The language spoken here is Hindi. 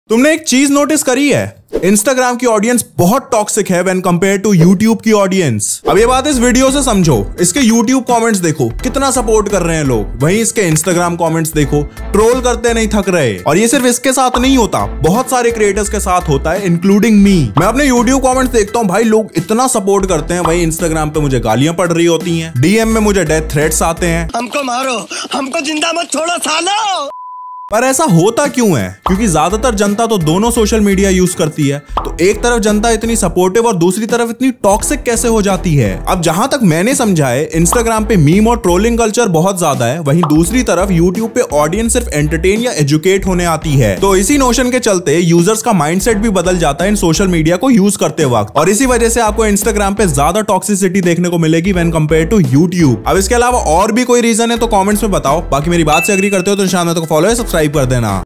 तुमने एक चीज नोटिस करी है, इंस्टाग्राम की ऑडियंस बहुत टॉक्सिक है व्हेन कंपेयर टू यूट्यूब की ऑडियंस। अब ये बात इस वीडियो से समझो। इसके यूट्यूब कमेंट्स देखो कितना सपोर्ट कर रहे हैं लोग, वहीं इसके इंस्टाग्राम कमेंट्स देखो ट्रोल करते नहीं थक रहे। और ये सिर्फ इसके साथ नहीं होता, बहुत सारे क्रिएटर्स के साथ होता है, इंक्लूडिंग मी। मैं अपने यूट्यूब कमेंट्स देखता हूँ, भाई लोग इतना सपोर्ट करते हैं, वहीं इंस्टाग्राम पे मुझे गालियां पड़ रही होती हैं, डीएम में मुझे डेथ थ्रेट्स आते हैं, हमको मारो, हमको जिंदा मत छोड़ो सालो। पर ऐसा होता क्यों है? क्योंकि ज्यादातर जनता तो दोनों सोशल मीडिया यूज करती है, तो एक तरफ जनता इतनी सपोर्टिव और दूसरी तरफ इतनी टॉक्सिक कैसे हो जाती है? अब जहां तक मैंने समझा है, इंस्टाग्राम पे मीम और ट्रोलिंग कल्चर बहुत ज्यादा है, वहीं दूसरी तरफ यूट्यूब पे ऑडियंस सिर्फ एंटरटेन या एजुकेट होने आती है। तो इसी नोशन के चलते यूजर्स का माइंडसेट भी बदल जाता है इन सोशल मीडिया को यूज करते वक्त, और इसी वजह से आपको इंस्टाग्राम पे ज्यादा टॉक्सिसिटी देखने को मिलेगी व्हेन कंपेयर टू यूट्यूब। अब इसके अलावा और भी कोई रीजन है तो कॉमेंट्स में बताओ। बाकी मेरी बात से एग्री करते हो तो निशान में तो फॉलो है, सब्सक्राइब कर देना।